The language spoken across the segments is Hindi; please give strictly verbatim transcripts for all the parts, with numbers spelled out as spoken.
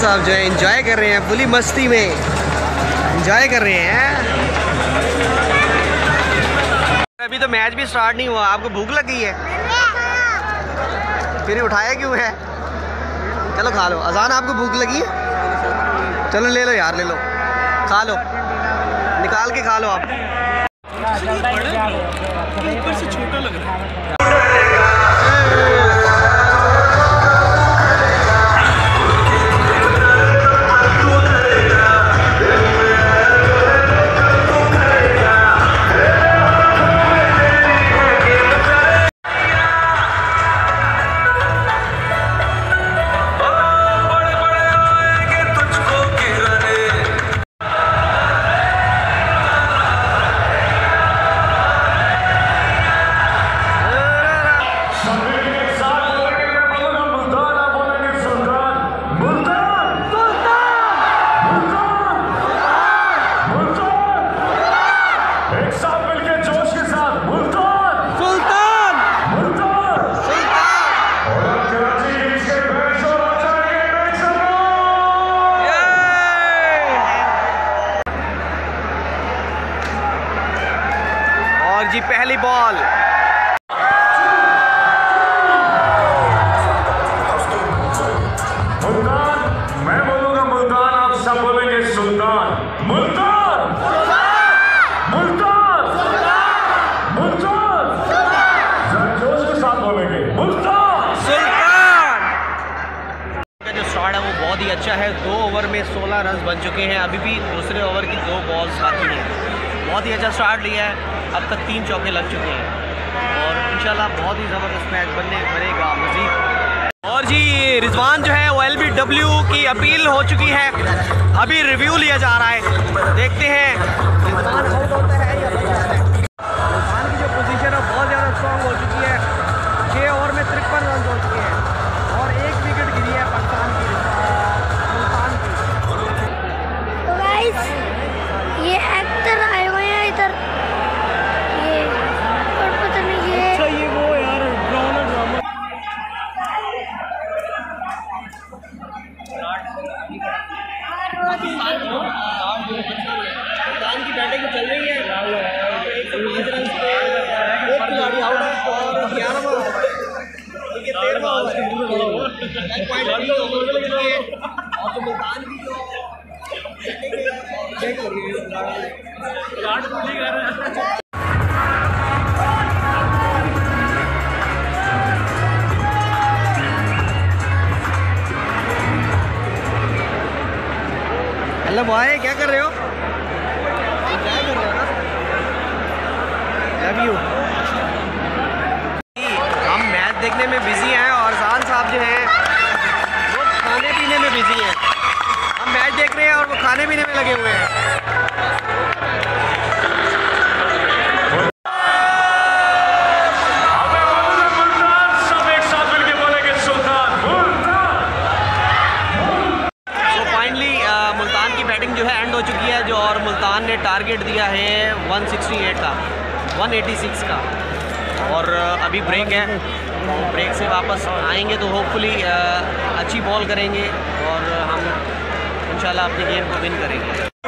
साहब जो है एंजॉय कर रहे हैं, पूरी मस्ती में एंजॉय कर रहे हैं। अभी तो मैच भी स्टार्ट नहीं हुआ, आपको भूख लग गई है? फिर उठाया क्यों है? चलो खा लो। अजान आपको भूख लगी है? चलो ले लो यार, ले लो, खा लो, निकाल के खा लो आप। ऊपर से छोटा लग रहा है। जी पहली बॉल, मुल्तान, मैं बोलूंगा मुल्तान, आप सब बोलेंगे सुल्तान। मुल्तान, मुल्तान, मुल्तान, जरा जोश के साथ बोलेंगे मुल्तान, सुल्तान। का जो शॉट है वो बहुत ही अच्छा है। दो ओवर में सोलह रन बन चुके हैं, अभी भी दूसरे ओवर की दो बॉल्स बाकी हैं। बहुत ही अच्छा स्टार्ट लिया है, अब तक तीन चौके लग चुके हैं और इंशाल्लाह बहुत ही ज़बरदस्त मैच बनने बनेगा मज़ीद। और जी रिजवान जो है वो एल बी डब्ल्यू की अपील हो चुकी है, अभी रिव्यू लिया जा रहा है, देखते हैं रिजवान आउट होता है या बचा है। रिजवान की जो पोजीशन है बहुत ज़्यादा स्ट्रॉन्ग हो चुकी है, छः ओवर में तिरपन रन हो चुके हैं और एक विकेट गिरी है पाकिस्तान की, मुल्तान की। तो गाइस ये एक्टर आए हुए हैं इधर, ये और पता नहीं ये अच्छा ये वो यार ड्रामा ड्रामा पाकिस्तान की बैटिंग चल रही है। एक सौ बीस रन पे एक खिलाड़ी आउट है और ग्यारहवां ये तेरहवां ओवर है, एक पॉइंट थ्री ओवर लग चुके हैं और तो मुल्तान की जो चेक हो रही है आठ पूरी कर रहे हैं। हेलो बॉय, क्या कर रहे हो? क्या कर रहे हो ना? Love you. हम मैच देखने में बिजी हैं और जान साहब जो हैं वो खाने पीने में बिजी हैं। हम मैच देख रहे हैं और वो खाने पीने में लगे हुए हैं। सब एक साथ मिलके बोलेंगे सुल्तान, मुल्तान। मुल्तान की बैटिंग जो है एंड हो चुकी है जो, और मुल्तान ने टारगेट दिया है एक सौ अड़सठ का, एक सौ छियासी का और अभी ब्रेक है। तो ब्रेक से वापस आएंगे तो होपफुली अच्छी बॉल करेंगे और हम इंशाल्लाह अपनी गेम को विन करेंगे।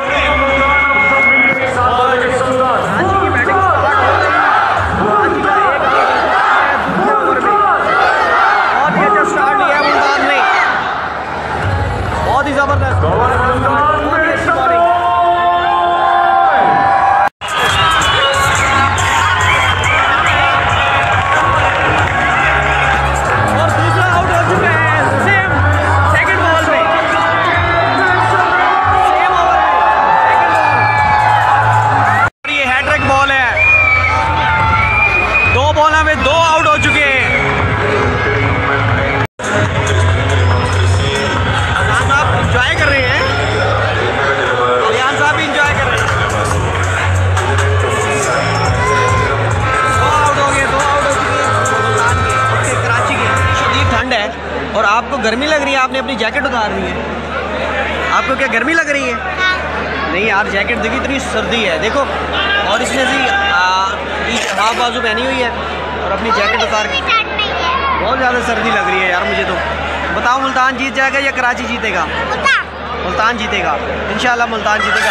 बहुत ही ज़बरदस्त और आपको गर्मी लग रही है, आपने अपनी जैकेट उतार ली है। आपको क्या गर्मी लग रही है? नहीं यार, जैकेट देखिए इतनी सर्दी है, देखो। और इसने सी हाफ बाजू पहनी हुई है और अपनी जैकेट उतार के, बहुत ज़्यादा सर्दी लग रही है यार मुझे तो। बताओ मुल्तान जीत जाएगा या कराची जीतेगा? मुल्तान जीतेगा, इंशाल्लाह मुल्तान जीतेगा।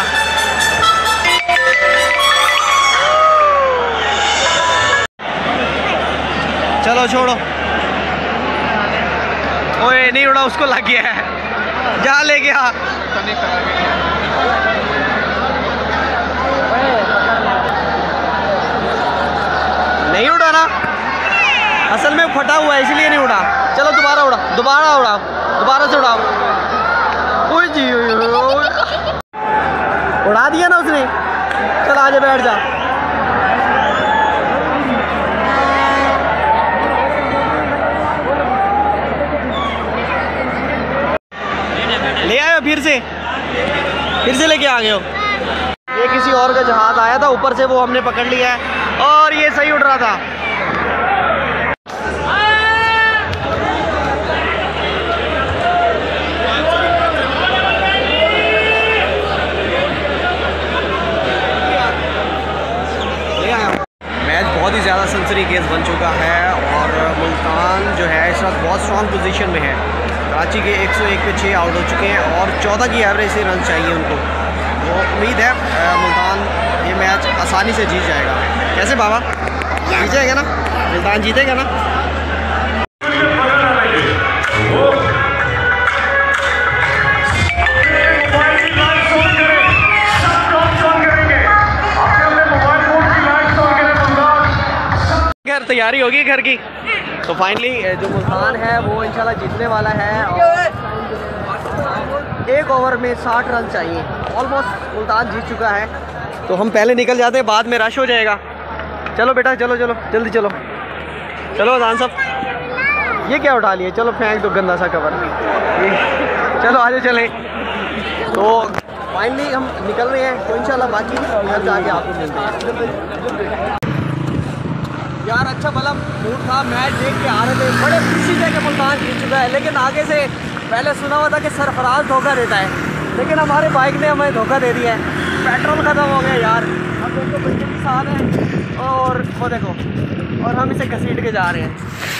चलो छोड़ो, ओए नहीं उड़ा, उसको लग गया है, जा ले गया। नहीं उड़ा ना, असल में फटा हुआ है इसलिए नहीं उड़ा। चलो दोबारा उड़ा, दोबारा उड़ाओ, दोबारा से उड़ाओ। ओए जी उड़ा दिया ना उसने। चल आजा बैठ जा। ले आए हो फिर से, फिर से लेके आ गए हो। ये किसी और का जहाज आया था ऊपर से, वो हमने पकड़ लिया है और ये सही उड़ रहा था। मैच बहुत ही ज़्यादा सनसनीखेज बन चुका है और मुल्तान जो है इस वक्त बहुत स्ट्रॉन्ग पोजीशन में है। कराची के एक सौ एक पे छः आउट हो चुके हैं और चौदह की एवरेज से रन चाहिए उनको। वो उम्मीद है मुल्तान ये मैच आसानी से जीत जाएगा। कैसे बाबा, जीत जाएगा ना मुल्तान, जीतेगा ना? घर तैयारी होगी घर की, तो फाइनली जो मुल्तान है वो इंशाल्लाह जीतने वाला है। और एक ओवर में साठ रन चाहिए, ऑलमोस्ट मुल्तान जीत चुका है। तो हम पहले निकल जाते हैं, बाद में रश हो जाएगा। चलो बेटा, चलो चलो जल्दी चलो, चलो अजान साहब। ये क्या उठा लिए? चलो फेंक दो गंदा सा कवर। चलो आगे चलें। तो फाइनली हम निकल रहे हैं, तो इंशाल्लाह बाकी घर जाके आपको मिलते हैं। यार अच्छा भला मूड था, मैच देख के आ रहे थे, बड़े खुशी थे कि मुल्तान जीत चुका है। लेकिन आगे से पहले सुना हुआ था कि सरफराज धोखा देता है, लेकिन हमारे बाइक ने हमें धोखा दे दिया है। पेट्रोल ख़त्म हो गया यार। अब देखो बच्चे के साथ हैं और वो देखो, और हम इसे घसीट के जा रहे हैं।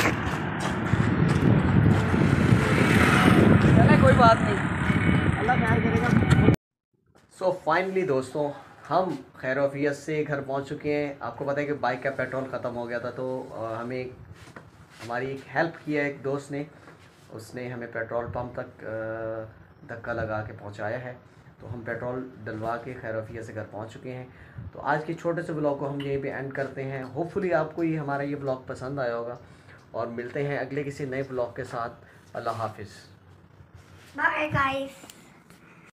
चले कोई बात नहीं, अल्लाह खैर करेगा। सो फाइनली दोस्तों हम खैर वफियत से घर पहुंच चुके हैं। आपको पता है कि बाइक का पेट्रोल ख़त्म हो गया था, तो हमें हमारी एक हेल्प किया एक दोस्त ने, उसने हमें पेट्रोल पंप तक धक्का लगा के पहुंचाया है। तो हम पेट्रोल डलवा के खैर वफियत से घर पहुंच चुके हैं। तो आज के छोटे से ब्लॉग को हम यहीं पे एंड करते हैं। होपफुली आपको ये हमारा ये ब्लॉग पसंद आया होगा और मिलते हैं अगले किसी नए ब्लॉग के साथ। अल्लाह हाफिज़, बाय गाइस।